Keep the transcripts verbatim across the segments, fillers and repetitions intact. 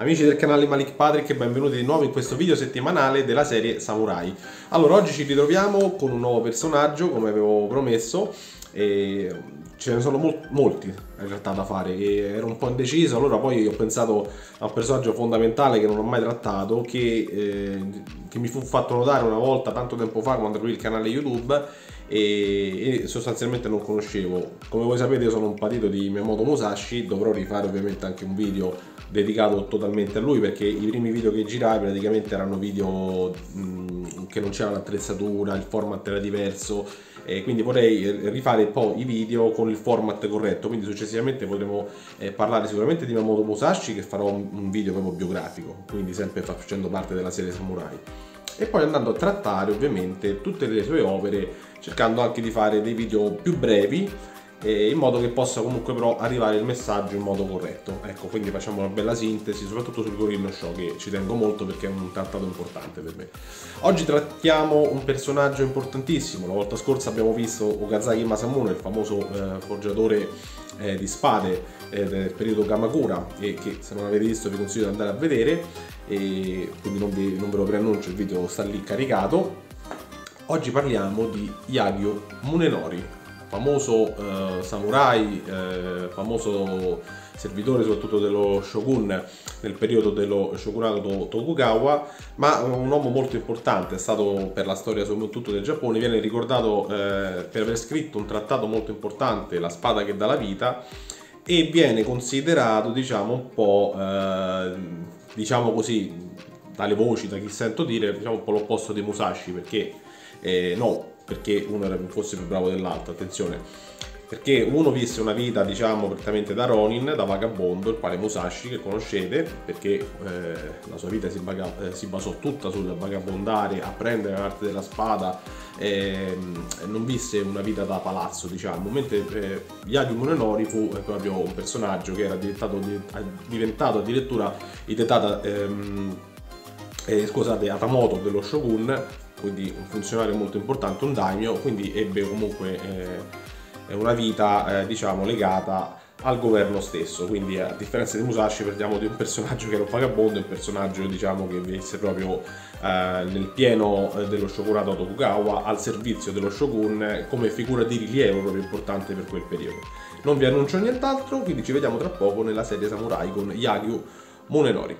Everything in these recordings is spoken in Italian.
Amici del canale Malik Patrick, benvenuti di nuovo in questo video settimanale della serie Samurai. Allora, oggi ci ritroviamo con un nuovo personaggio, come avevo promesso, e ce ne sono mol molti in realtà da fare, e ero un po' indeciso. Allora poi ho pensato a un personaggio fondamentale che non ho mai trattato, che, eh, che mi fu fatto notare una volta tanto tempo fa quando aprì il canale YouTube e, e sostanzialmente non conoscevo. Come voi sapete, io sono un patito di Miyamoto Musashi. Dovrò rifare ovviamente anche un video dedicato totalmente a lui, perché i primi video che girai praticamente erano video mh, che non c'era l'attrezzatura, il format era diverso, e quindi vorrei rifare poi i video con il format corretto. Quindi successivamente potremo eh, parlare sicuramente di Miyamoto Musashi, che farò un, un video proprio biografico, quindi sempre facendo parte della serie Samurai, e poi andando a trattare ovviamente tutte le sue opere, cercando anche di fare dei video più brevi, in modo che possa comunque però arrivare il messaggio in modo corretto. Ecco, quindi facciamo una bella sintesi, soprattutto sul Gorin Show, che ci tengo molto perché è un trattato importante per me. Oggi trattiamo un personaggio importantissimo. La volta scorsa abbiamo visto Okazaki Masamune, il famoso eh, forgiatore eh, di spade eh, del periodo Kamakura, e che se non avete visto vi consiglio di andare a vedere, e quindi non, vi, non ve lo preannuncio, il video sta lì caricato. Oggi parliamo di Yagyu Munenori, famoso eh, samurai, eh, famoso servitore soprattutto dello shogun nel periodo dello shogunato Tokugawa, ma un uomo molto importante. È stato per la storia soprattutto del Giappone, viene ricordato eh, per aver scritto un trattato molto importante, La spada che dà la vita, e viene considerato, diciamo, un po' eh, diciamo così, dalle voci, da chi sento dire, diciamo un po' l'opposto di Musashi, perché eh, no, perché uno era fosse più bravo dell'altro, attenzione, perché uno visse una vita, diciamo, prettamente da Ronin, da vagabondo, il quale Musashi, che conoscete, perché eh, la sua vita si, eh, si basò tutta sul vagabondare, apprendere l'arte della spada, eh, non visse una vita da palazzo, diciamo, mentre eh, Yagyu Munenori fu eh, proprio un personaggio che era diventato, diventato addirittura Hidetaka, ehm, eh, scusate, Hatamoto dello Shogun, quindi un funzionario molto importante, un daimyo, quindi ebbe comunque eh, una vita eh, diciamo legata al governo stesso. Quindi a differenza di Musashi parliamo di un personaggio che era un vagabondo, un personaggio, diciamo, che visse proprio eh, nel pieno eh, dello shogunato Tokugawa, al servizio dello shogun, come figura di rilievo proprio importante per quel periodo. Non vi annuncio nient'altro, quindi ci vediamo tra poco nella serie Samurai con Yagyu Munenori.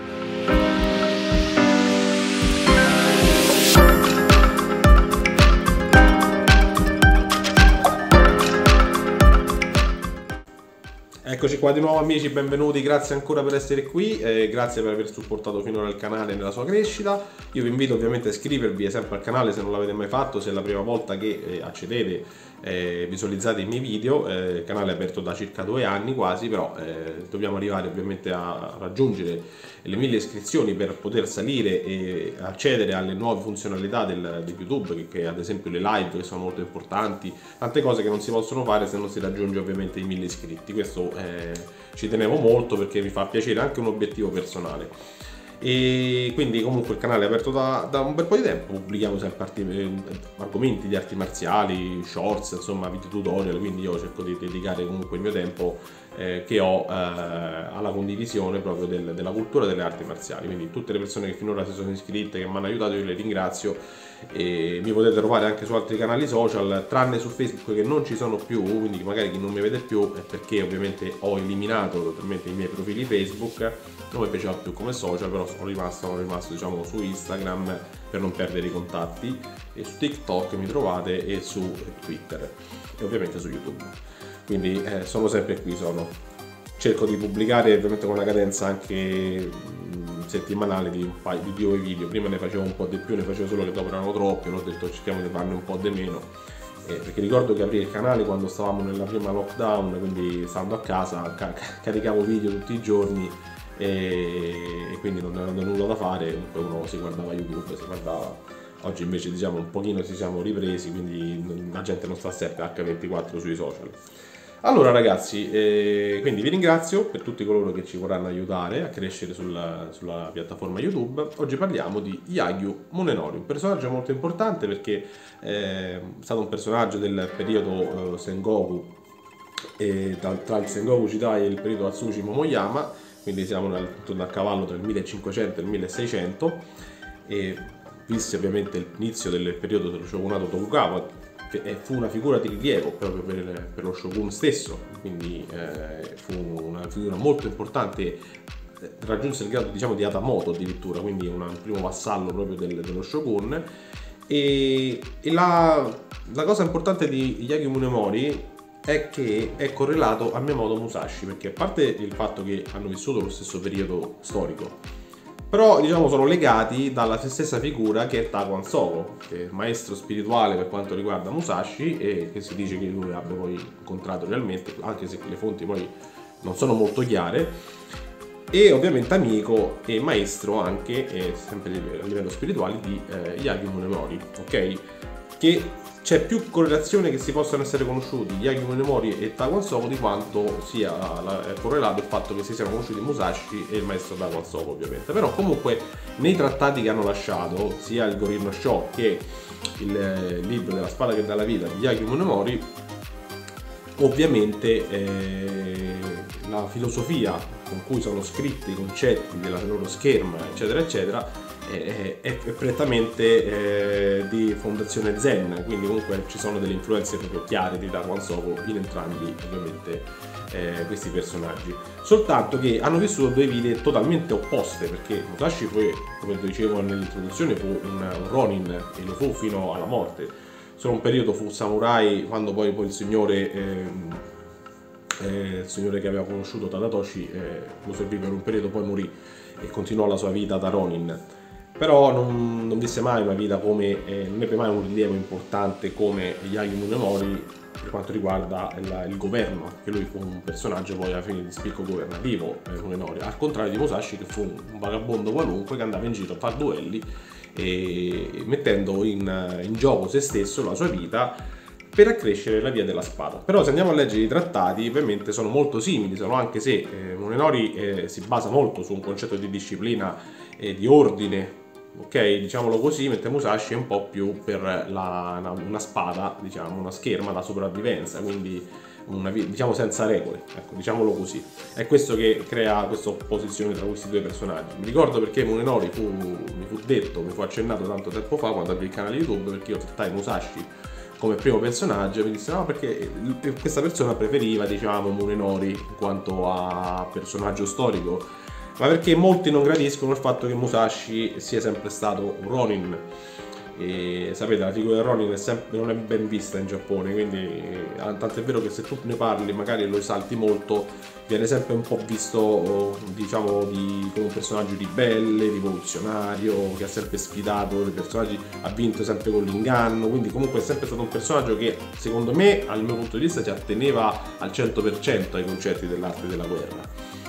Eccoci qua di nuovo amici, benvenuti, grazie ancora per essere qui, eh, grazie per aver supportato finora il canale nella sua crescita. Io vi invito ovviamente a iscrivervi sempre al canale se non l'avete mai fatto, se è la prima volta che eh, accedete, eh, visualizzate i miei video. Eh, il canale è aperto da circa due anni quasi, però eh, dobbiamo arrivare ovviamente a raggiungere le mille iscrizioni per poter salire e accedere alle nuove funzionalità del, di YouTube, che, che ad esempio le live, che sono molto importanti, tante cose che non si possono fare se non si raggiunge ovviamente i mille iscritti. Questo eh, ci tenevo molto perché mi fa piacere, anche un obiettivo personale. E quindi comunque il canale è aperto da, da un bel po' di tempo, pubblichiamo sempre arti, eh, argomenti di arti marziali, shorts, insomma video tutorial, quindi io cerco di dedicare comunque il mio tempo eh, che ho eh, alla condivisione proprio del, della cultura delle arti marziali. Quindi tutte le persone che finora si sono iscritte, che mi hanno aiutato, io le ringrazio, e mi potete trovare anche su altri canali social, tranne su Facebook che non ci sono più, quindi magari chi non mi vede più è perché ovviamente ho eliminato totalmente i miei profili Facebook, non mi piaceva più come social, però sono rimasto, sono rimasto diciamo su Instagram per non perdere i contatti, e su TikTok mi trovate, e su Twitter, e ovviamente su YouTube. Quindi eh, sono sempre qui, sono cerco di pubblicare ovviamente con una cadenza anche mh, settimanale di un paio di due video. Prima ne facevo un po' di più, ne facevo solo che dopo erano troppi, ho detto cerchiamo di farne un po' di meno, eh, perché ricordo che aprì il canale quando stavamo nella prima lockdown, quindi stando a casa ca caricavo video tutti i giorni, e, e quindi non avendo nulla da fare uno si guardava YouTube, si guardava. Oggi invece diciamo un pochino ci siamo ripresi, quindi la gente non sta sempre acca ventiquattro sui social. Allora ragazzi, eh, quindi vi ringrazio per tutti coloro che ci vorranno aiutare a crescere sulla, sulla piattaforma YouTube. Oggi parliamo di Yagyu Munenori, un personaggio molto importante perché eh, è stato un personaggio del periodo eh, Sengoku, e tra, tra il Sengoku Jidai e il periodo Atsushi Momoyama, quindi siamo nel, a cavallo tra il millecinquecento e il milleseicento, e visse ovviamente l'inizio del periodo dello shogunato Tokugawa, che fu una figura di rilievo proprio per, per lo shogun stesso, quindi eh, fu una figura molto importante, raggiunse il grado, diciamo, di Hatamoto addirittura, quindi un primo vassallo proprio del, dello shogun. E, e la, la cosa importante di Yagi Munemori è che è correlato a Miyamoto Musashi, perché a parte il fatto che hanno vissuto lo stesso periodo storico, però diciamo sono legati dalla stessa figura che è Takwan Soko, che è il maestro spirituale per quanto riguarda Musashi, e che si dice che lui abbia poi incontrato realmente, anche se le fonti poi non sono molto chiare, e ovviamente amico e maestro anche, eh, sempre a livello spirituale, di eh, Yagi Munemori, ok? Che c'è più correlazione che si possano essere conosciuti Yagi Munemori e Takwan Soko di quanto sia la, è correlato il fatto che si siano conosciuti Musashi e il maestro Takwan Soko, ovviamente. Però comunque nei trattati che hanno lasciato, sia il Gorin no Sho che il eh, libro della spada che dà la vita di Yagi Munemori, ovviamente eh, la filosofia con cui sono scritti i concetti della loro scherma, eccetera eccetera, è, è, è prettamente eh, di fondazione Zen, quindi comunque ci sono delle influenze proprio chiare di Takwan Soko in entrambi ovviamente eh, questi personaggi, soltanto che hanno vissuto due vite totalmente opposte, perché Musashi poi, come dicevo nell'introduzione, fu un, un Ronin e lo fu fino alla morte. Solo un periodo fu samurai, quando poi, poi il signore ehm, eh, il signore che aveva conosciuto Tadatoshi eh, lo servì per un periodo, poi morì e continuò la sua vita da Ronin. Però non, non visse mai una vita come, eh, non ebbe mai un rilievo importante come Yagi Munemori per quanto riguarda il, il governo, che lui fu un personaggio poi alla fine di spicco governativo, eh, Munemori, al contrario di Musashi, che fu un vagabondo qualunque che andava in giro a fare duelli e mettendo in, in gioco se stesso, la sua vita, per accrescere la via della spada. Però se andiamo a leggere i trattati, ovviamente sono molto simili, sono, anche se eh, Munenori eh, si basa molto su un concetto di disciplina e di ordine, ok, diciamolo così, mentre Musashi è un po' più per la, una, una spada, diciamo, una scherma da sopravvivenza, quindi una, diciamo senza regole, ecco, diciamolo così. È questo che crea questa opposizione tra questi due personaggi. Mi ricordo perché Munenori fu, mi fu detto, mi fu accennato tanto tempo fa quando apri il canale YouTube, perché io trattai Musashi come primo personaggio, e mi disse no, perché questa persona preferiva, diciamo, Munenori in quanto a personaggio storico, ma perché molti non gradiscono il fatto che Musashi sia sempre stato un Ronin. E sapete, la figura del Ronin è sempre, non è ben vista in Giappone, quindi tanto è vero che se tu ne parli magari lo esalti molto, viene sempre un po' visto, diciamo, di, come un personaggio ribelle, rivoluzionario, che ha sempre sfidato i personaggi, ha vinto sempre con l'inganno, quindi comunque è sempre stato un personaggio che secondo me, dal mio punto di vista, si atteneva al cento per cento ai concetti dell'arte della guerra.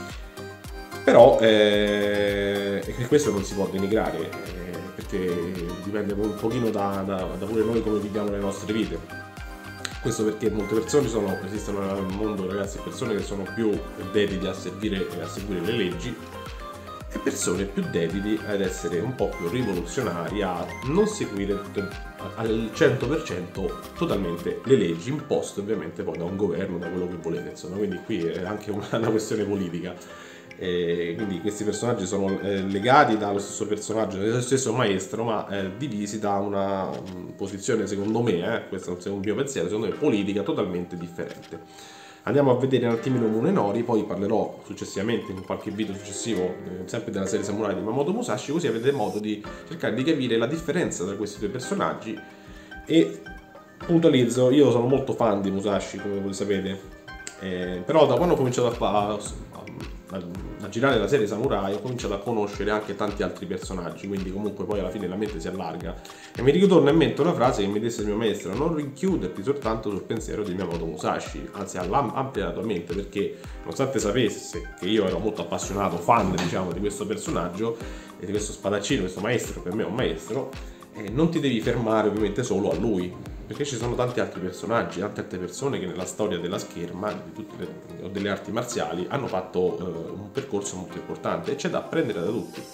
Però eh, questo non si può denigrare, eh, perché dipende un pochino da, da, da pure noi come viviamo le nostre vite. Questo perché molte persone sono, esistono nel mondo, ragazzi, persone che sono più dediti a servire e a seguire le leggi, e persone più dediti ad essere un po' più rivoluzionari, a non seguire tutte, al cento per cento totalmente le leggi, imposte ovviamente poi da un governo, da quello che volete, insomma. Quindi qui è anche una, una questione politica. E quindi questi personaggi sono eh, legati dallo stesso personaggio, dallo stesso maestro, ma eh, divisi da una um, posizione, secondo me, eh, questo è un mio pensiero, secondo me politica totalmente differente. Andiamo a vedere un attimino Munenori, poi parlerò successivamente in qualche video successivo eh, sempre della serie Samurai di Miyamoto Musashi, così avete modo di cercare di capire la differenza tra questi due personaggi. E puntualizzo, io sono molto fan di Musashi, come voi sapete, eh, però da quando ho cominciato a fare a girare la serie Samurai ho cominciato a conoscere anche tanti altri personaggi, quindi comunque poi alla fine la mente si allarga e mi ritorna in mente una frase che mi disse il mio maestro: non rinchiuderti soltanto sul pensiero di Miyamoto Musashi, anzi amplia la tua mente, perché nonostante sapesse che io ero molto appassionato, fan, diciamo, di questo personaggio e di questo spadaccino, questo maestro, per me è un maestro, eh, non ti devi fermare ovviamente solo a lui, perché ci sono tanti altri personaggi, tante altre persone che nella storia della scherma di tutte le, o delle arti marziali hanno fatto eh, un percorso molto importante e c'è da apprendere da tutti.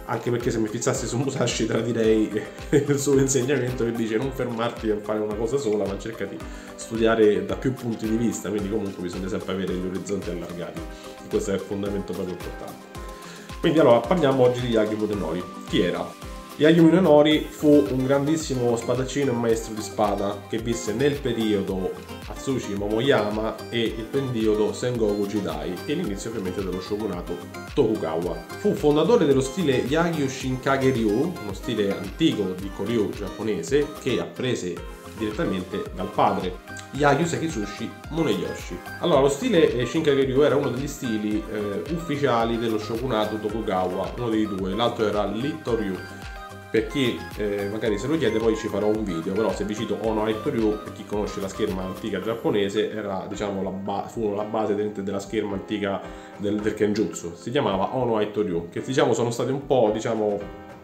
anche perché se mi fissassi su Musashi tradirei il suo insegnamento che dice non fermarti a fare una cosa sola, ma cerca di studiare da più punti di vista, quindi comunque bisogna sempre avere gli orizzonti allargati, e questo è il fondamento proprio importante. Quindi allora parliamo oggi di Yagi Munenori. Chi era? Yagi Munenori fu un grandissimo spadaccino e maestro di spada che visse nel periodo Atsushi Momoyama e il periodo Sengoku Jidai e l'inizio ovviamente dello shogunato Tokugawa. Fu fondatore dello stile Yagyu Shinkage-ryu, uno stile antico di Koryu giapponese che apprese direttamente dal padre, Yagyu Sekitsushi Muneyoshi. Allora, lo stile Shinkage-ryu era uno degli stili eh, ufficiali dello shogunato Tokugawa, uno dei due, l'altro era l'Itto-ryu. Per chi eh, magari se lo chiede poi ci farò un video, però se vi cito Ono Aito-ryu, per chi conosce la scherma antica giapponese, era diciamo la, ba fu la base della scherma antica del, del Kenjutsu, si chiamava Ono Aito-ryu, che diciamo sono state un po' diciamo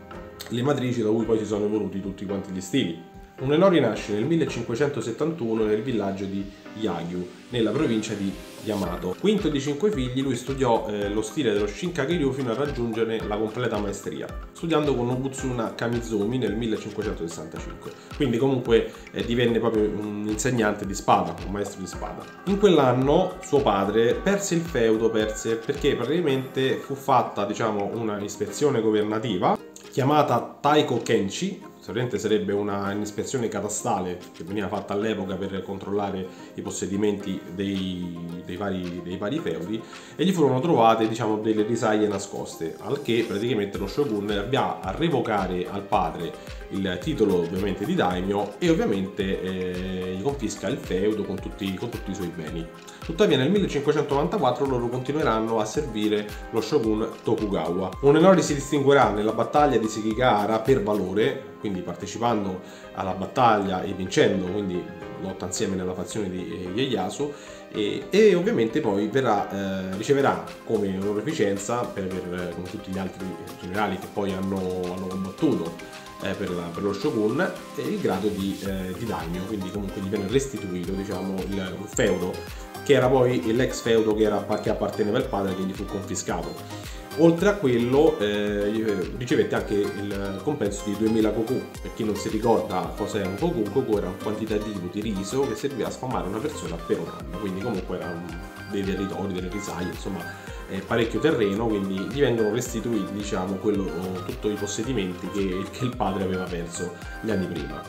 le matrici da cui poi si sono evoluti tutti quanti gli stili. Munenori nasce nel millecinquecentosettantuno nel villaggio di Yagyu, nella provincia di Yamato. Quinto di cinque figli, lui studiò eh, lo stile dello Shinkage-ryu fino a raggiungere la completa maestria, studiando con Nobutsuna Kamizumi nel millecinquecentosessantacinque. Quindi comunque eh, divenne proprio un insegnante di spada, un maestro di spada. In quell'anno suo padre perse il feudo, perse perché praticamente fu fatta diciamo una ispezione governativa chiamata Taiko Kenchi. Sicuramente sarebbe una ispezione catastale che veniva fatta all'epoca per controllare i possedimenti dei, dei, vari, dei vari feudi, e gli furono trovate diciamo delle risaie nascoste, al che praticamente lo shogun abbia a revocare al padre il titolo ovviamente di daimyo e ovviamente eh, gli confisca il feudo con tutti, con tutti i suoi beni. Tuttavia nel millecinquecentonovantaquattro loro continueranno a servire lo shogun Tokugawa. Munenori si distinguerà nella battaglia di Sekigahara per valore, quindi partecipando alla battaglia e vincendo, quindi lotta insieme nella fazione di Ieyasu, e, e ovviamente poi verrà, eh, riceverà come onorificenza per, per, come tutti gli altri generali che poi hanno, hanno combattuto eh, per, la, per lo shogun, eh, il grado di, eh, di daimyo, quindi comunque gli viene restituito diciamo il feudo che era poi l'ex feudo che, era, che apparteneva al padre, che gli fu confiscato. Oltre a quello eh, ricevette anche il compenso di duemila koku. Per chi non si ricorda cos'è un koku, un koku era un quantitativo di riso che serviva a sfamare una persona per un anno, quindi comunque erano dei territori, delle risaie, insomma eh, parecchio terreno, quindi gli vengono restituiti diciamo quello, tutti i possedimenti che, che il padre aveva perso gli anni prima.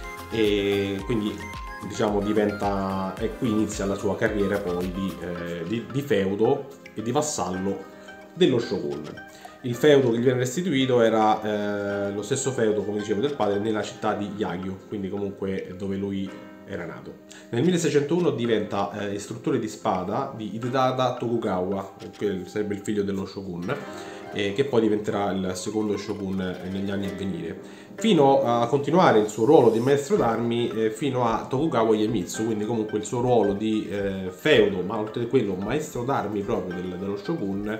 E quindi diciamo diventa, e qui inizia la sua carriera poi di, eh, di, di feudo e di vassallo dello shogun. Il feudo che gli viene restituito era eh, lo stesso feudo, come dicevo, del padre nella città di Yagyu, quindi comunque dove lui era nato. Nel milleseicentouno diventa eh, istruttore di spada di Hidedada Tokugawa, che sarebbe il figlio dello shogun, eh, che poi diventerà il secondo shogun negli anni a venire, fino a continuare il suo ruolo di maestro d'armi eh, fino a Tokugawa Iemitsu, quindi comunque il suo ruolo di eh, feudo, ma oltre a quello maestro d'armi proprio del, dello shogun,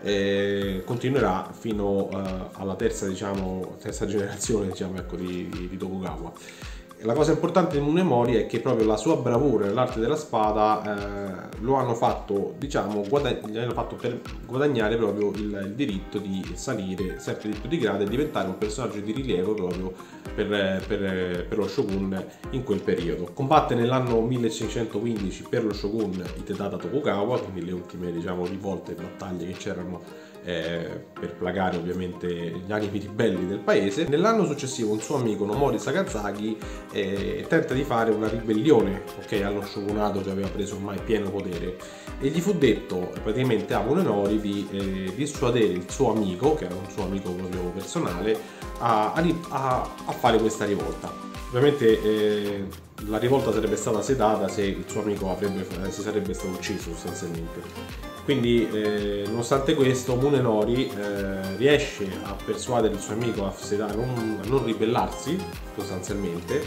eh, continuerà fino eh, alla terza, diciamo, terza generazione diciamo, ecco, di, di, di Tokugawa. La cosa importante di Munenori è che proprio la sua bravura nell'arte della spada eh, lo hanno fatto, diciamo, gli hanno fatto per guadagnare proprio il, il diritto di salire sempre di più di grado e diventare un personaggio di rilievo proprio per, per, per lo shogun in quel periodo. Combatte nell'anno milleseicentoquindici per lo shogun Hidedada Tokugawa, quindi le ultime diciamo rivolte e battaglie che c'erano Eh, per placare ovviamente gli animi ribelli del paese. Nell'anno successivo un suo amico Nomori Sakazaki eh, tenta di fare una ribellione okay, allo shogunato che aveva preso ormai pieno potere, e gli fu detto praticamente a Munenori di eh, dissuadere il suo amico, che era un suo amico proprio personale, a, a, a fare questa rivolta. Ovviamente eh, la rivolta sarebbe stata sedata se il suo amico avrebbe, eh, si sarebbe stato ucciso sostanzialmente. Quindi eh, nonostante questo Munenori eh, riesce a persuadere il suo amico a, sedare, non, a non ribellarsi sostanzialmente,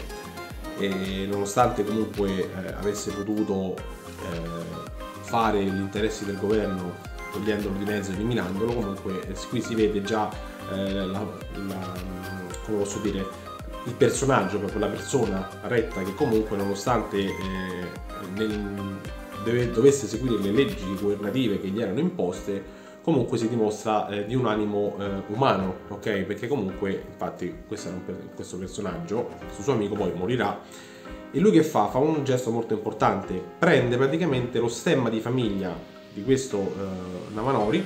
e nonostante comunque eh, avesse potuto eh, fare gli interessi del governo togliendolo di mezzo, eliminandolo, comunque eh, qui si vede già eh, la, la, come posso dire, il personaggio, proprio la persona retta che comunque nonostante eh, nel, dove, dovesse seguire le leggi governative che gli erano imposte, comunque si dimostra eh, di un animo eh, umano, ok? Perché comunque, infatti, questo, era un per questo personaggio, questo suo amico poi morirà, e lui che fa? Fa un gesto molto importante, prende praticamente lo stemma di famiglia di questo eh, Navanori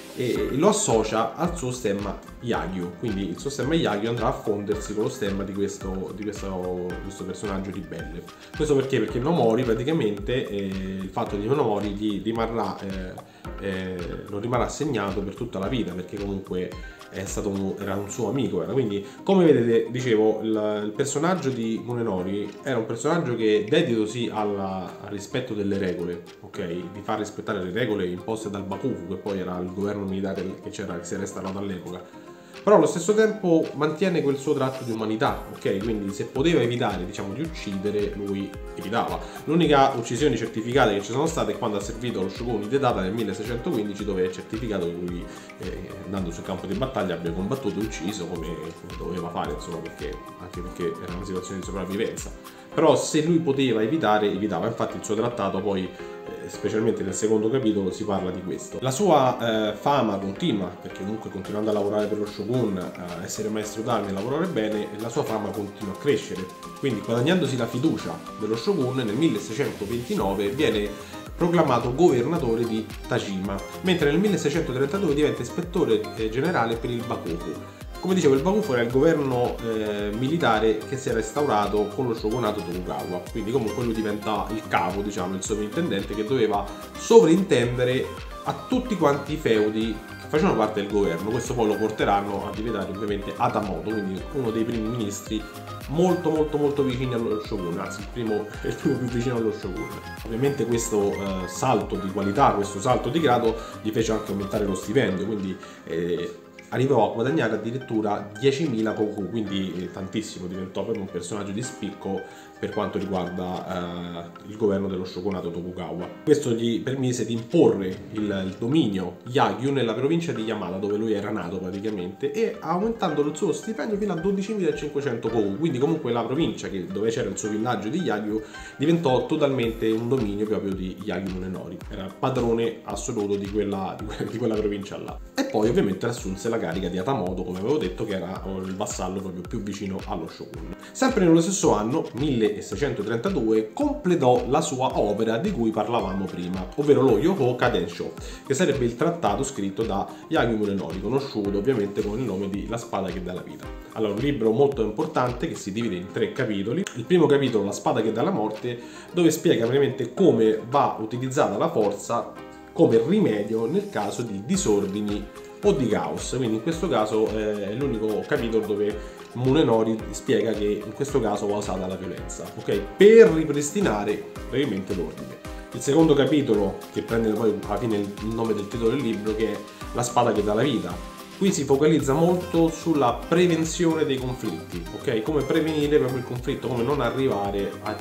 e lo associa al suo stemma Yagyu, quindi il suo stemma Yagyu andrà a fondersi con lo stemma di questo, di questo, questo personaggio ribelle. Questo perché? Perché Nomori praticamente, eh, il fatto di Nomori gli rimarrà, eh, eh, non rimarrà segnato per tutta la vita, perché comunque è stato un, era un suo amico, era. Quindi come vedete, dicevo, il, il personaggio di Munenori era un personaggio che, dedito sì alla, al rispetto delle regole, ok, di far rispettare le regole imposte dal Bakufu, che poi era il governo militare che c'era, che si era instaurato all'epoca, però allo stesso tempo mantiene quel suo tratto di umanità, ok? Quindi se poteva evitare, diciamo, di uccidere, lui evitava. L'unica uccisione certificata che ci sono state è quando ha servito lo shogun Hidedata nel milleseicentoquindici, dove è certificato che lui, eh, andando sul campo di battaglia, abbia combattuto e ucciso come, come doveva fare, insomma, perché, anche perché era una situazione di sopravvivenza. Però se lui poteva evitare, evitava. Infatti il suo trattato poi, specialmente nel secondo capitolo, si parla di questo. La sua eh, fama continua, perché comunque continuando a lavorare per lo shogun, a essere maestro d'armi e lavorare bene, la sua fama continua a crescere. Quindi, guadagnandosi la fiducia dello shogun, nel milleseicentoventinove viene proclamato governatore di Tajima, mentre nel milleseicentotrentadue diventa ispettore eh, generale per il Bakufu. Come dicevo, il Bakufu era il governo eh, militare che si era instaurato con lo shogunato Tokugawa, quindi comunque lui diventa il capo, diciamo, il sovrintendente che doveva sovrintendere a tutti quanti i feudi che facevano parte del governo. Questo poi lo porteranno a diventare ovviamente Hatamoto, quindi uno dei primi ministri molto molto molto vicini allo shogun, anzi il primo, il primo più vicino allo shogun. Ovviamente questo eh, salto di qualità, questo salto di grado gli fece anche aumentare lo stipendio, quindi eh, arrivò a guadagnare addirittura diecimila koku, quindi eh, tantissimo, diventò proprio un personaggio di spicco per quanto riguarda eh, il governo dello shogunato Tokugawa. Questo gli permise di imporre il, il dominio Yagyu nella provincia di Yamada, dove lui era nato praticamente, e aumentando il suo stipendio fino a dodicimilacinquecento koku, quindi comunque la provincia che, dove c'era il suo villaggio di Yagyu diventò totalmente un dominio proprio di Yagyu Munenori, era padrone assoluto di quella, di quella provincia là. E poi ovviamente assunse la carica di Hatamoto, come avevo detto, che era il vassallo proprio più vicino allo shogun. Sempre nello stesso anno, milleseicentotrentadue, completò la sua opera di cui parlavamo prima, ovvero lo Yohoka Densho, che sarebbe il trattato scritto da Yagyu Munenori, conosciuto ovviamente con il nome di La spada che dà la vita. Allora, un libro molto importante che si divide in tre capitoli. Il primo capitolo, La spada che dà la morte, dove spiega veramente come va utilizzata la forza come rimedio nel caso di disordini o di caos. Quindi in questo caso eh, è l'unico capitolo dove Munenori spiega che in questo caso va usata la violenza, ok? Per ripristinare brevemente l'ordine. Il secondo capitolo, che prende poi alla fine il nome del titolo del libro, che è La spada che dà la vita. Qui si focalizza molto sulla prevenzione dei conflitti, ok? Come prevenire proprio il conflitto, come non arrivare a,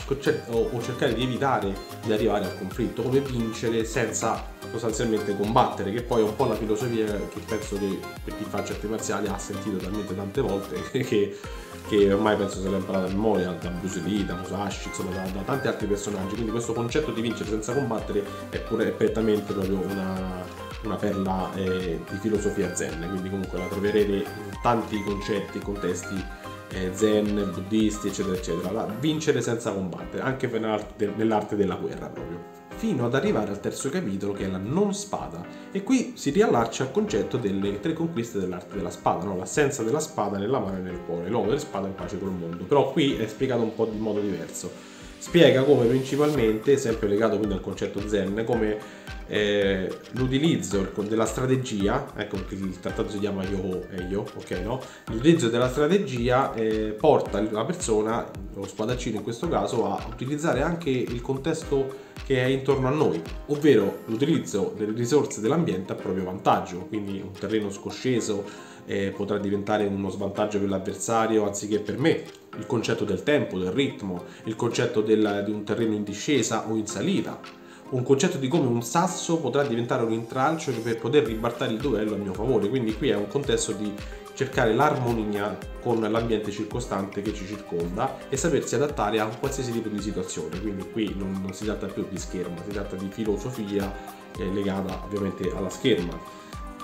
o cercare di evitare di arrivare al conflitto, come vincere senza sostanzialmente combattere, che poi è un po' la filosofia che penso che per chi fa arti marziali ha sentito talmente tante volte che, che ormai penso se l'ha imparata a memoria da Bruce Lee, da Musashi, insomma da, da tanti altri personaggi. Quindi questo concetto di vincere senza combattere è pure è prettamente proprio una una perla eh, di filosofia zen, quindi comunque la troverete in tanti concetti e contesti eh, zen, buddisti, eccetera eccetera. La vincere senza combattere, anche nell'arte della guerra proprio, fino ad arrivare al terzo capitolo, che è la non spada, e qui si riallaccia al concetto delle tre conquiste dell'arte della spada, no? L'assenza della spada nella mano e nel cuore, l'uomo della spada in pace col mondo. Però qui è spiegato un po' in modo diverso, spiega come principalmente, sempre legato quindi al concetto zen, come Eh, l'utilizzo della strategia, ecco perché il trattato si chiama Yoho e Io, ok, no? L'utilizzo della strategia eh, porta la persona, lo spadaccino in questo caso, a utilizzare anche il contesto che è intorno a noi, ovvero l'utilizzo delle risorse dell'ambiente a proprio vantaggio. Quindi un terreno scosceso eh, potrà diventare uno svantaggio per l'avversario anziché per me. Il concetto del tempo, del ritmo, il concetto del, di un terreno in discesa o in salita, un concetto di come un sasso potrà diventare un intralcio per poter ribaltare il duello a mio favore. Quindi qui è un contesto di cercare l'armonia con l'ambiente circostante che ci circonda e sapersi adattare a qualsiasi tipo di situazione. Quindi qui non, non si tratta più di scherma, si tratta di filosofia eh, legata ovviamente alla scherma.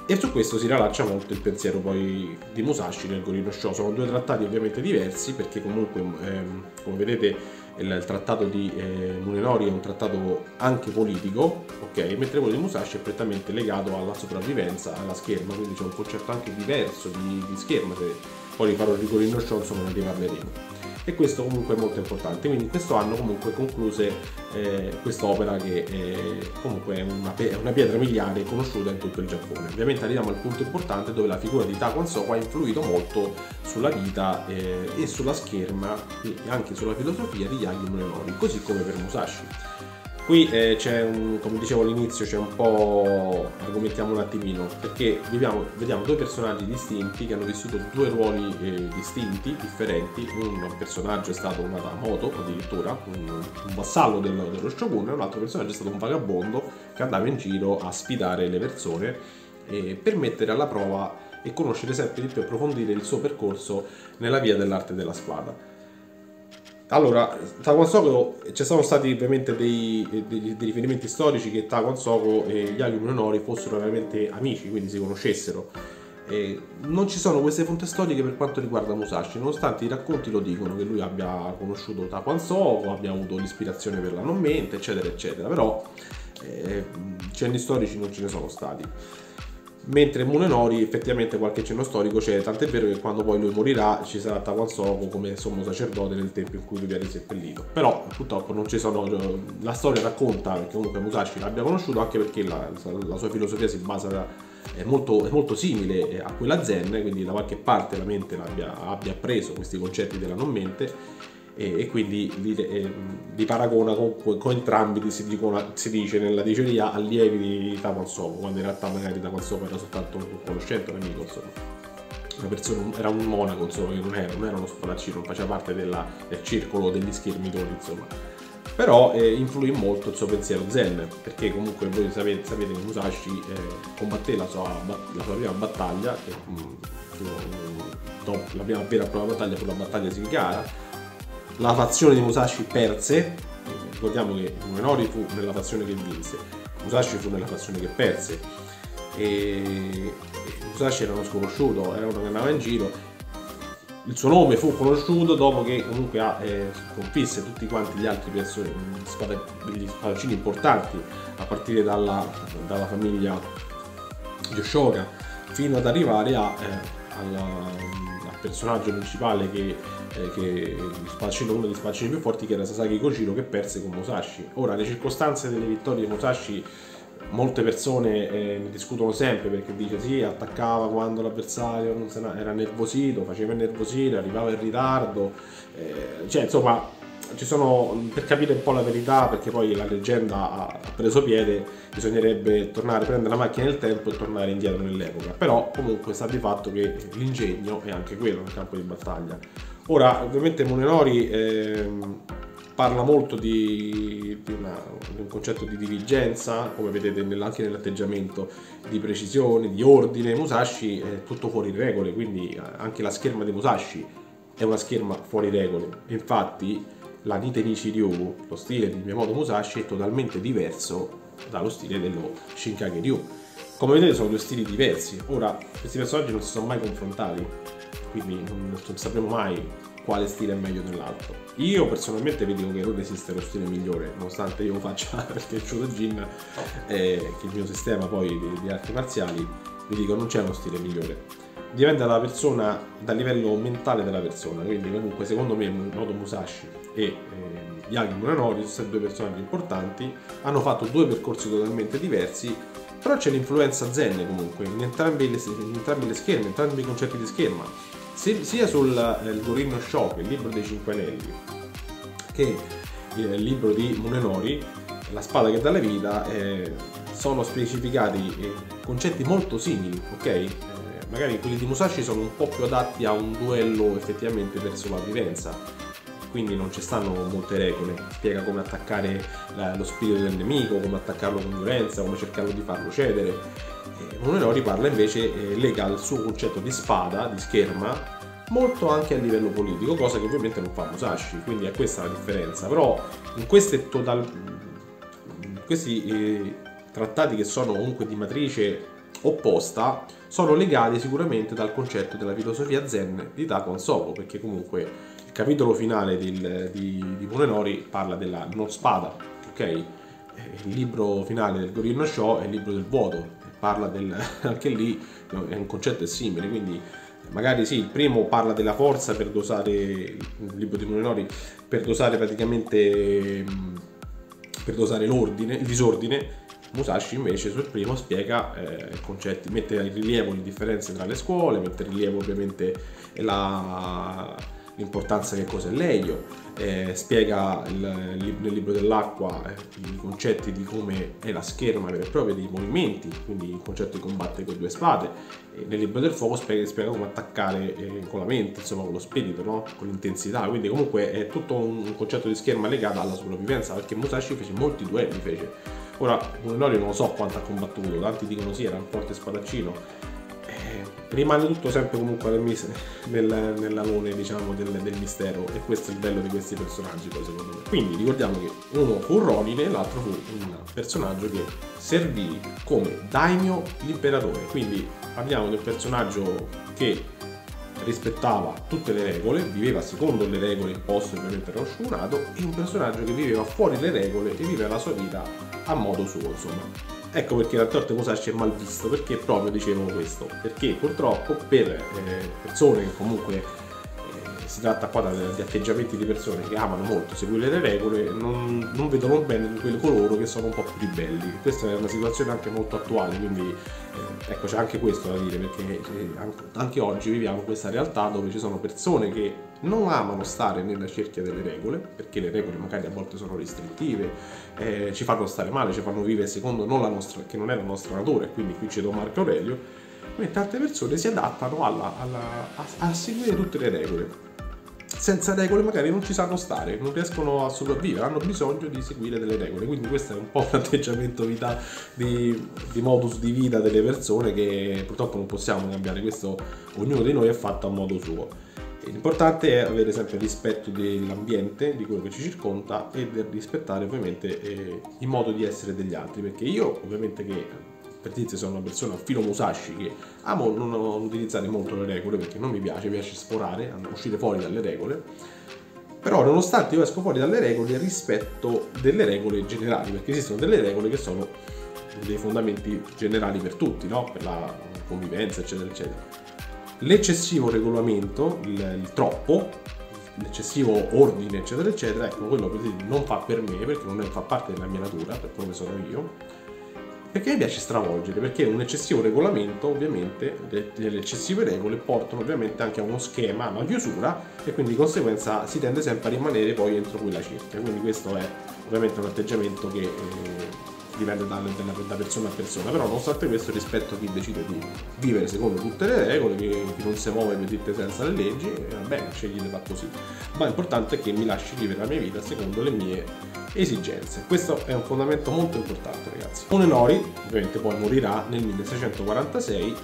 E su questo si riallaccia molto il pensiero poi di Musashi nel Gorin no Sho. Sono due trattati ovviamente diversi, perché comunque ehm, come vedete il, il trattato di eh, Munenori è un trattato anche politico, ok, mentre quello di Musashi è prettamente legato alla sopravvivenza, alla scherma, quindi c'è un concetto anche diverso di, di scherma. Se poi rifarò il Gorin no Sho, insomma, ne riparleremo. E questo comunque è molto importante. Quindi in questo anno comunque concluse eh, quest'opera, che eh, comunque è una, è una pietra miliare conosciuta in tutto il Giappone. Ovviamente arriviamo al punto importante, dove la figura di Takwan Soko ha influito molto sulla vita eh, e sulla scherma e anche sulla filosofia di Yagi Munenori, così come per Musashi. Qui eh, c'è un, come dicevo all'inizio, c'è un po', argomentiamo un attimino, perché vediamo, vediamo due personaggi distinti che hanno vissuto due ruoli eh, distinti, differenti. Un personaggio è stato un Hatamoto, addirittura, un, un vassallo dello, dello shogun, e un altro personaggio è stato un vagabondo che andava in giro a sfidare le persone eh, per mettere alla prova e conoscere sempre di più e approfondire il suo percorso nella via dell'arte della spada. Allora, Takwan Soko, ci sono stati ovviamente dei, dei, dei riferimenti storici che Takwan Soko e Yagi Munenori fossero veramente amici, quindi si conoscessero. E non ci sono queste fonti storiche per quanto riguarda Musashi, nonostante i racconti lo dicono, che lui abbia conosciuto Takwan Soko, abbia avuto l'ispirazione per la non mente, eccetera, eccetera. Però eh, cenni storici non ce ne sono stati. Mentre Munenori effettivamente qualche cenno storico c'è, tant'è vero che quando poi lui morirà ci sarà Takwan Soko come sommo sacerdote nel tempio in cui lui viene seppellito. Però purtroppo non ci sono, la storia racconta che comunque Musashi l'abbia conosciuto, anche perché la, la sua filosofia si basa, è molto, è molto simile a quella zen, quindi da qualche parte la mente abbia, abbia appreso questi concetti della non mente, e, e quindi li, eh, li paragona con, con entrambi, si, dicono, si dice nella diceria, allievi di Takwan Soko, quando in realtà magari Takwan Soko era soltanto un conoscente, un amico, insomma. Una persona, era un monaco, insomma, che non era, non era uno spadaccino, non faceva parte della, del circolo degli schermitori, insomma. Però eh, influì molto il suo pensiero zen, perché comunque voi sapete, sapete che Musashi eh, combatté la sua, la sua prima battaglia, che, mh, dopo, la prima vera prima battaglia fu la battaglia di Sikara. La fazione di Musashi perse, ricordiamo che Munenori fu nella fazione che vinse, Musashi fu nella fazione che perse, e Musashi era uno sconosciuto, era uno che andava in giro. Il suo nome fu conosciuto dopo che comunque eh, sconfisse tutti quanti gli altri persone, gli spadaccini importanti, a partire dalla, dalla famiglia Yoshoka, fino ad arrivare a, eh, alla, al personaggio principale che Eh, che uno degli spadaccini più forti, che era Sasaki Kojiro, che perse con Musashi. Ora, le circostanze delle vittorie di Musashi, molte persone eh, ne discutono sempre, perché dice sì, attaccava quando l'avversario non se era nervosito, faceva innervosire, arrivava in ritardo, eh, cioè insomma ci sono, per capire un po' la verità, perché poi la leggenda ha preso piede, bisognerebbe tornare, prendere la macchina del tempo e tornare indietro nell'epoca. Però comunque sta di fatto che l'ingegno è anche quello nel campo di battaglia. Ora, ovviamente Munenori ehm, parla molto di, di, una, di un concetto di diligenza, come vedete anche nell'atteggiamento, di precisione, di ordine. Musashi è tutto fuori regole, quindi anche la scherma di Musashi è una scherma fuori regole. Infatti la Nite Nichi Ryu, lo stile di Miyamoto Musashi, è totalmente diverso dallo stile dello Shinkage Ryu. Come vedete sono due stili diversi. Ora, questi personaggi non si sono mai confrontati, quindi non, non sapremo mai quale stile è meglio dell'altro. Io personalmente vi dico che non esiste lo stile migliore, nonostante io faccia perché il Shurojin, eh, che è il mio sistema poi di, di arti marziali, vi dico non c'è uno stile migliore. Dipende dalla persona, dal livello mentale della persona. Quindi comunque secondo me Noto Musashi e eh, Yagi Munenori sono stati due personaggi importanti, hanno fatto due percorsi totalmente diversi, però c'è l'influenza zen comunque in entrambi le, in entrambi le scherme, in entrambi i concetti di scherma, sia sul eh, Gorin no Sho, il libro dei cinque anelli, che il libro di Munenori, la spada che dà la vita, eh, sono specificati eh, concetti molto simili, ok? Eh, magari quelli di Musashi sono un po' più adatti a un duello effettivamente per sopravvivenza, quindi non ci stanno molte regole. Spiega come attaccare la, lo spirito del nemico, come attaccarlo con violenza, come cercarlo di farlo cedere. Eh, Munenori parla invece, eh, lega il suo concetto di spada, di scherma, molto anche a livello politico, cosa che ovviamente non fa Musashi, quindi è questa la differenza. Però in queste total... in questi eh, trattati, che sono comunque di matrice opposta sono legati sicuramente dal concetto della filosofia zen di Takon Sogo, perché comunque il capitolo finale del, di, di Munenori parla della non spada, ok? Il libro finale del Gorin no Sho è il libro del vuoto, parla del, anche lì è un concetto simile, quindi magari sì, il primo parla della forza per dosare, il libro di Munenori, per dosare praticamente, per dosare l'ordine, il disordine. Musashi invece sul primo spiega eh, concetti, mette in rilievo le differenze tra le scuole, mette in rilievo ovviamente la, l'importanza che cosa è l'elio, eh, spiega il, nel libro dell'acqua eh, i concetti di come è la scherma vera e propria dei movimenti, quindi il concetto di combattere con due spade, e nel libro del fuoco spiega, spiega come attaccare eh, con la mente, insomma con lo spirito, no? Con l'intensità, quindi comunque è tutto un concetto di scherma legato alla sopravvivenza, perché Musashi fece molti duelli, fece. Ora, Munenori non so quanto ha combattuto, tanti dicono sì, era un forte spadaccino, eh, rimane tutto sempre comunque nel, nel, nell'alone, diciamo, del, del mistero, e questo è il bello di questi personaggi, poi, secondo me. Quindi ricordiamo che uno fu un Ronin e l'altro fu un personaggio che servì come daimyo l'imperatore, quindi parliamo del personaggio che rispettava tutte le regole, viveva secondo le regole imposte ovviamente dallo shogunato, e un personaggio che viveva fuori le regole e viveva la sua vita a modo suo, insomma. Ecco perché la torta Musashi è mal visto, perché proprio dicevo questo, perché purtroppo per eh, persone che comunque eh, si tratta qua di atteggiamenti di persone che amano molto seguire le regole, non, non vedono bene di quelli coloro che sono un po' più ribelli. Questa è una situazione anche molto attuale, quindi eh, ecco, c'è anche questo da dire, perché eh, anche, anche oggi viviamo questa realtà dove ci sono persone che non amano stare nella cerchia delle regole, perché le regole magari a volte sono restrittive, eh, ci fanno stare male, ci fanno vivere secondo non la nostra, che non è la nostra natura, e quindi qui cedo Marco Aurelio, mentre altre persone si adattano alla, alla, a, a seguire tutte le regole. Senza regole magari non ci sanno stare, non riescono a sopravvivere, hanno bisogno di seguire delle regole, quindi questo è un po' un atteggiamento vita, di, di modus di vita delle persone che purtroppo non possiamo cambiare, questo ognuno di noi è fatto a modo suo. L'importante è avere sempre rispetto dell'ambiente, di quello che ci circonda, e del rispettare ovviamente eh, il modo di essere degli altri, perché io ovviamente che per dirti sono una persona filo Musashi che amo non utilizzare molto le regole, perché non mi piace, mi piace esplorare, uscire fuori dalle regole, però nonostante io esco fuori dalle regole rispetto delle regole generali, perché esistono delle regole che sono dei fondamenti generali per tutti, no? Per la convivenza eccetera eccetera. L'eccessivo regolamento, il, il troppo, l'eccessivo ordine eccetera eccetera, ecco, quello per dire, non fa per me, perché non fa parte della mia natura, per come sono io, perché mi piace stravolgere, perché un eccessivo regolamento ovviamente, le eccessive regole portano ovviamente anche a uno schema, a una chiusura, e quindi di conseguenza si tende sempre a rimanere poi entro quella cerchia, quindi questo è ovviamente un atteggiamento che eh, dipende da, da, da persona a persona, però nonostante questo rispetto a chi decide di vivere secondo tutte le regole, chi, chi non si muove per dirti senza le leggi, va bene, scegli di fare così, ma l'importante è che mi lasci vivere la mia vita secondo le mie esigenze. Questo è un fondamento molto importante, ragazzi. Munenori ovviamente poi morirà nel milleseicentoquarantasei,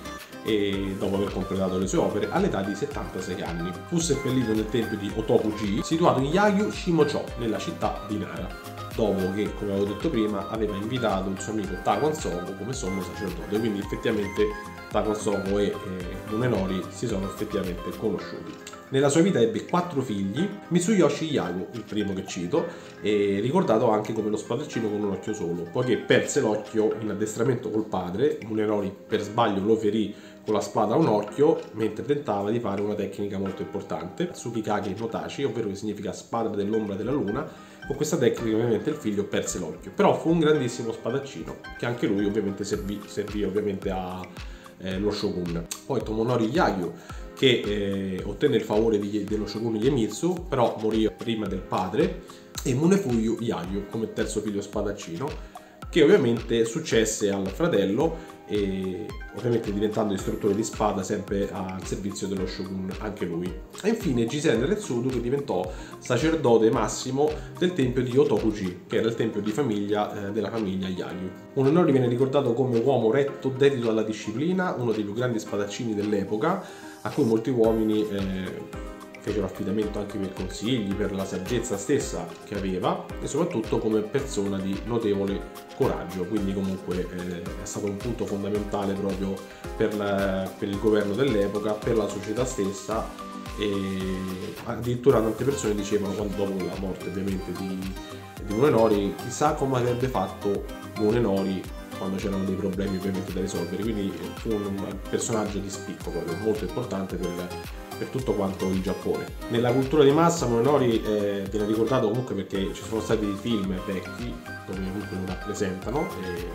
e dopo aver completato le sue opere all'età di settantasei anni. Fu seppellito nel tempio di Otoku-ji, situato in Yagyu Shimocho, nella città di Nara, dopo che, come avevo detto prima, aveva invitato il suo amico Takon Sogo come sommo sacerdote, quindi effettivamente Takon Sogo e eh, Munenori si sono effettivamente conosciuti. Nella sua vita ebbe quattro figli, Mitsuyoshi Yagu, il primo che cito, e ricordato anche come lo spadaccino con un occhio solo, poiché perse l'occhio in addestramento col padre. Munenori per sbaglio lo ferì con la spada a un occhio mentre tentava di fare una tecnica molto importante, Tsukikage no Tachi, ovvero che significa spada dell'ombra della luna. Con questa tecnica ovviamente il figlio perse l'occhio, però fu un grandissimo spadaccino che anche lui ovviamente servì, servì ovviamente a, eh, lo shogun. Poi Tomonori Yagyu, che eh, ottenne il favore di, dello shogun Iemitsu, però morì prima del padre, e Munefuyu Yagyu come terzo figlio spadaccino, che ovviamente successe al fratello, e ovviamente diventando istruttore di spada sempre al servizio dello shogun anche lui. E infine Jisen Retsudu, che diventò sacerdote massimo del tempio di Otoku-ji, che era il tempio di famiglia eh, della famiglia Yagyu. Munenori viene ricordato come uomo retto, dedito alla disciplina, uno dei più grandi spadaccini dell'epoca, a cui molti uomini eh, fecero affidamento anche per consigli, per la saggezza stessa che aveva e soprattutto come persona di notevole coraggio, quindi comunque eh, è stato un punto fondamentale proprio per, la, per il governo dell'epoca, per la società stessa, e addirittura tante persone dicevano, quando dopo la morte ovviamente di, di Munenori, chissà come avrebbe fatto Munenori quando c'erano dei problemi ovviamente da risolvere, quindi fu un personaggio di spicco proprio, molto importante per, per tutto quanto il Giappone. Nella cultura di massa Munenori eh, viene ricordato comunque perché ci sono stati dei film vecchi dove comunque lo rappresentano,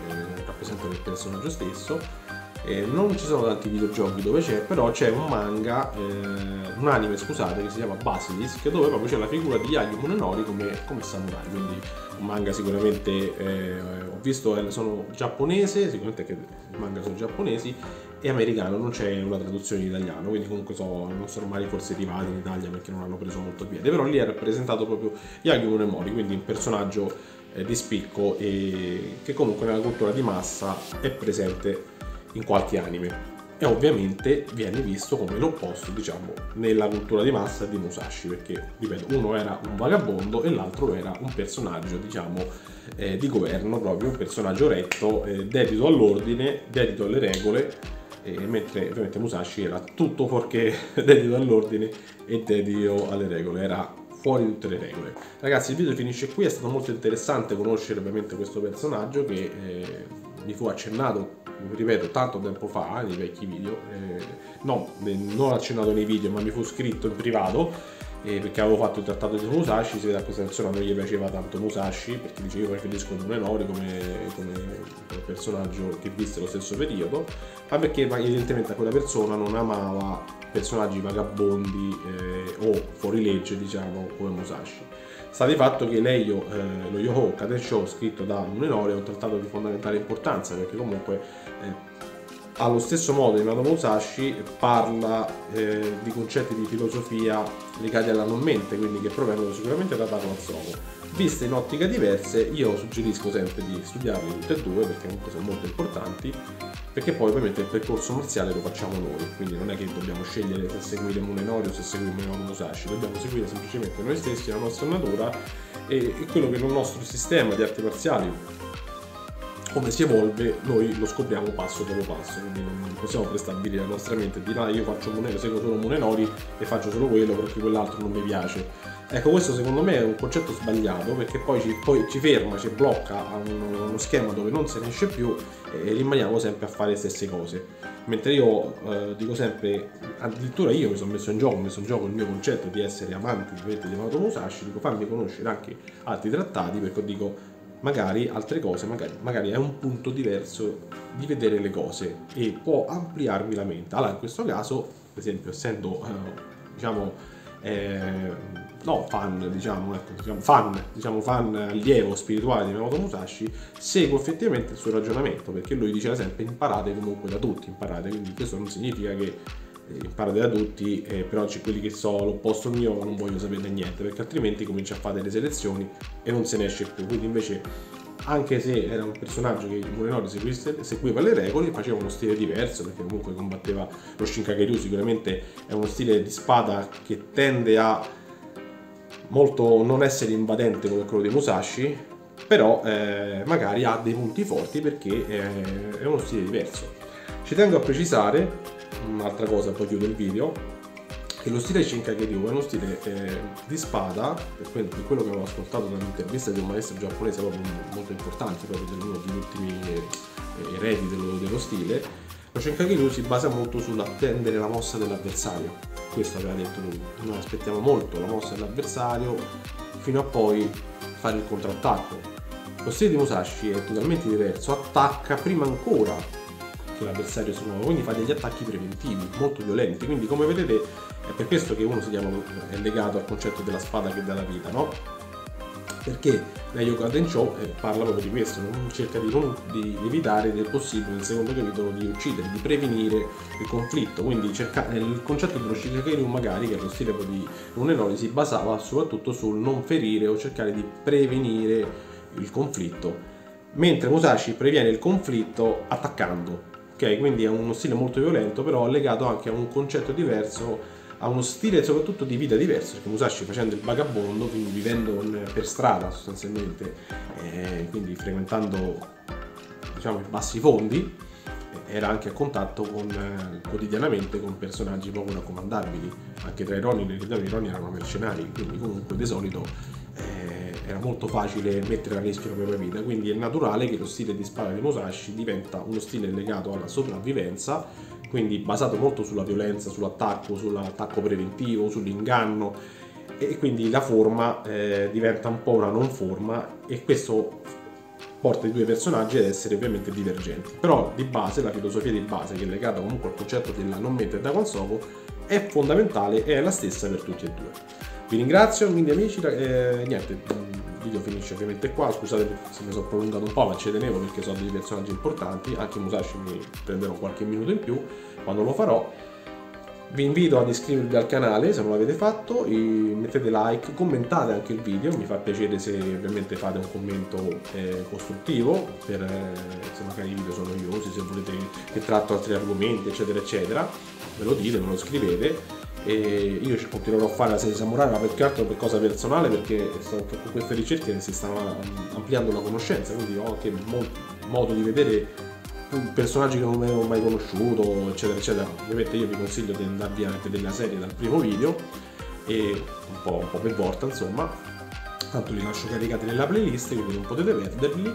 e rappresentano il personaggio stesso. Eh, non ci sono tanti videogiochi dove c'è, però c'è un manga, eh, un anime scusate, che si chiama Basilisk, dove proprio c'è la figura di Yagyu Munenori come, come samurai, quindi un manga sicuramente, eh, ho visto, eh, sono giapponese, sicuramente che i manga sono giapponesi, e americano, non c'è una traduzione in italiano, quindi comunque so, non sono mai forse arrivati in Italia perché non hanno preso molto piede, però lì è rappresentato proprio Yagyu Munenori, quindi un personaggio eh, di spicco e che comunque nella cultura di massa è presente in qualche anime, e ovviamente viene visto come l'opposto, diciamo, nella cultura di massa di Musashi, perché ripeto, uno era un vagabondo e l'altro era un personaggio, diciamo, eh, di governo, proprio un personaggio retto, eh, dedito all'ordine, dedito alle regole, eh, mentre ovviamente Musashi era tutto fuorché dedito all'ordine e dedito alle regole, era fuori tutte le regole. Ragazzi, il video finisce qui, è stato molto interessante conoscere ovviamente questo personaggio che eh, mi fu accennato, ripeto, tanto tempo fa, nei vecchi video, eh, no, non accennato nei video, ma mi fu scritto in privato, eh, perché avevo fatto il trattato di Musashi. Si vede a questa persona non gli piaceva tanto Musashi, perché dice io preferisco Munenori come, come, come personaggio che visse lo stesso periodo, ma perché evidentemente a quella persona non amava personaggi vagabondi eh, o fuorilegge, diciamo, come Musashi. Sta di fatto che l'Eio, eh, lo Yoho Kadensho scritto da Munenori è un trattato di fondamentale importanza, perché comunque eh, allo stesso modo di Mamoru Musashi parla eh, di concetti di filosofia legati alla non mente, quindi che provengono sicuramente da Taro Matsumoto. Viste in ottiche diverse, io suggerisco sempre di studiarli tutte e due, perché comunque sono molto importanti, perché poi ovviamente il percorso marziale lo facciamo noi, quindi non è che dobbiamo scegliere se seguire Munenori o se seguire Mamoru Musashi, dobbiamo seguire semplicemente noi stessi, la nostra natura e, e quello che il nostro sistema di arti marziali, come si evolve, noi lo scopriamo passo dopo passo, quindi non possiamo prestabilire la nostra mente e dire ah, io faccio Munenori, seguo solo Munenori e faccio solo quello perché quell'altro non mi piace. Ecco, questo secondo me è un concetto sbagliato, perché poi ci, poi ci ferma, ci blocca a uno, uno schema dove non se ne esce più e rimaniamo sempre a fare le stesse cose. Mentre io eh, dico sempre, addirittura io mi sono messo in gioco, ho messo in gioco il mio concetto di essere amante di Mamoru Musashi, dico fammi conoscere anche altri trattati, perché dico magari altre cose, magari, magari è un punto diverso di vedere le cose e può ampliarmi la mente. Allora in questo caso, per esempio, essendo eh, diciamo eh, no fan, diciamo, ecco, diciamo fan, diciamo fan allievo spirituale di Mamoru Musashi, seguo effettivamente il suo ragionamento, perché lui diceva sempre imparate comunque da tutti, imparate, quindi questo non significa che imparate da tutti, eh, però c'è quelli che so l'opposto mio ma non voglio sapere niente, perché altrimenti comincia a fare le selezioni e non se ne esce più. Quindi invece, anche se era un personaggio che Munenori seguiva le regole, faceva uno stile diverso, perché comunque combatteva lo Shinkageryu, sicuramente è uno stile di spada che tende a molto non essere invadente come quello di Musashi, però eh, magari ha dei punti forti perché eh, è uno stile diverso. Ci tengo a precisare un'altra cosa, poi chiudo il video, che lo stile Shinkageryu è uno stile eh, di spada, per quello, per quello che avevo ascoltato dall'intervista di un maestro giapponese proprio molto importante, proprio dell'uno degli ultimi eh, eredi dello, dello stile. Lo Shinkageryu si basa molto sull'attendere la mossa dell'avversario, questo aveva detto lui, noi aspettiamo molto la mossa dell'avversario fino a poi fare il contrattacco. Lo stile di Musashi è totalmente diverso, attacca prima ancora che l'avversario si muove, quindi fa degli attacchi preventivi molto violenti, quindi come vedete è per questo che uno si chiama, è legato al concetto della spada che dà la vita, no? Perché l'Eio Kadensho eh, parla proprio di questo, non cerca di, non, di evitare del possibile nel secondo capitolo di uccidere, di prevenire il conflitto, quindi cerca, il concetto dello Shinkageryu magari, che è lo stile di Munenori, si basava soprattutto sul non ferire o cercare di prevenire il conflitto, mentre Musashi previene il conflitto attaccando. Ok, quindi è uno stile molto violento, però legato anche a un concetto diverso ha uno stile soprattutto di vita diverso, perché Musashi, facendo il vagabondo, quindi vivendo per strada sostanzialmente, eh, quindi frequentando, diciamo, i bassi fondi, era anche a contatto con, eh, quotidianamente con personaggi poco raccomandabili. Anche tra i Ronin, i Ronin erano mercenari, quindi comunque di solito eh, era molto facile mettere a rischio la propria vita, quindi è naturale che lo stile di spada di Musashi diventa uno stile legato alla sopravvivenza, quindi basato molto sulla violenza, sull'attacco, sull'attacco preventivo, sull'inganno, e quindi la forma eh, diventa un po' una non forma, e questo porta i due personaggi ad essere ovviamente divergenti. Però di base, la filosofia di base, che è legata comunque al concetto della non mente da Konsoko, è fondamentale e è la stessa per tutti e due. Vi ringrazio, quindi amici, eh, niente, il video finisce ovviamente qua, scusate se mi sono prolungato un po', ma ci tenevo perché sono dei personaggi importanti, anche Musashi mi prenderò qualche minuto in più quando lo farò. Vi invito ad iscrivervi al canale se non l'avete fatto, e mettete like, commentate anche il video, mi fa piacere se ovviamente fate un commento eh, costruttivo, per, eh, se magari i video sono noiosi, se volete che tratto altri argomenti eccetera eccetera, me lo dite, me lo scrivete. E io continuerò a fare la serie Samurai, ma più che altro per cosa personale, perché sto, con queste ricerche si sta ampliando la conoscenza, quindi ho anche modo di vedere personaggi che non avevo mai conosciuto eccetera eccetera. Ovviamente io vi consiglio di andarvi a vedere la serie dal primo video, e un po', un po' per volta insomma, tanto li lascio caricati nella playlist quindi non potete perderli.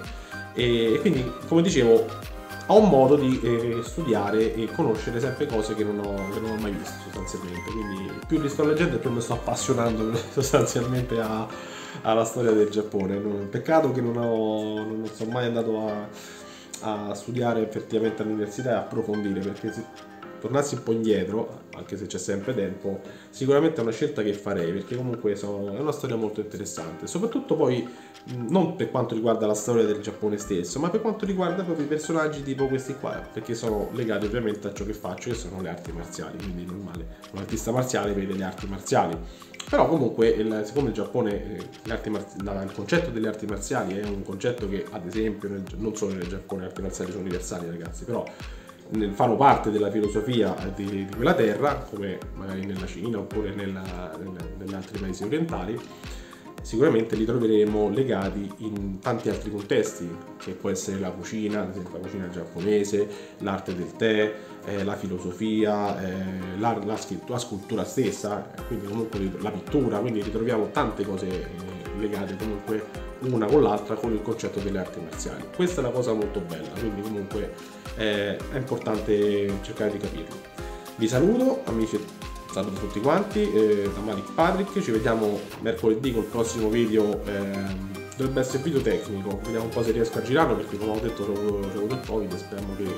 E quindi, come dicevo, ho un modo di eh, studiare e conoscere sempre cose che non, ho, che non ho mai visto sostanzialmente, quindi più li sto leggendo e più mi sto appassionando sostanzialmente a, alla storia del Giappone. Peccato che non, ho, non sono mai andato a a studiare effettivamente all'università e approfondire, perché se tornassi un po' indietro, anche se c'è sempre tempo, sicuramente è una scelta che farei, perché comunque sono, è una storia molto interessante, soprattutto poi non per quanto riguarda la storia del Giappone stesso, ma per quanto riguarda proprio i personaggi tipo questi qua, perché sono legati ovviamente a ciò che faccio, che sono le arti marziali, quindi normale, un artista marziale vede le arti marziali. Però comunque, il, siccome il Giappone, le arti marzi, il concetto delle arti marziali è un concetto che, ad esempio, nel, non solo nel Giappone le arti marziali sono universali, ragazzi, però nel, fanno parte della filosofia di, di quella terra, come magari nella Cina oppure nella, nella, negli altri paesi orientali, sicuramente li troveremo legati in tanti altri contesti, che può essere la cucina, ad esempio la cucina giapponese, l'arte del tè, eh, la filosofia, eh, la, la, la scultura stessa, quindi comunque la pittura, quindi ritroviamo tante cose eh, legate comunque una con l'altra con il concetto delle arti marziali. Questa è una cosa molto bella, quindi comunque eh, è importante cercare di capirlo. Vi saluto amici, saluto tutti quanti, eh, da Malik Patrick, ci vediamo mercoledì col prossimo video, eh, dovrebbe essere video tecnico, vediamo un po' se riesco a girarlo, perché come ho detto ho avuto il Covid, speriamo che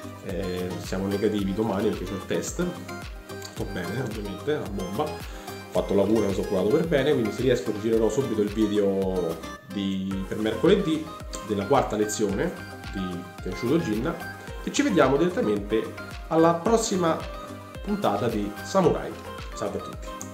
eh, siamo negativi domani, perché c'è il test, sto bene ovviamente, a bomba, ho fatto la cura, mi sono curato per bene, quindi se riesco girerò subito il video di, per mercoledì della quarta lezione di Tenshudo Jinna, e ci vediamo direttamente alla prossima puntata di Samurai. Salve a tutti.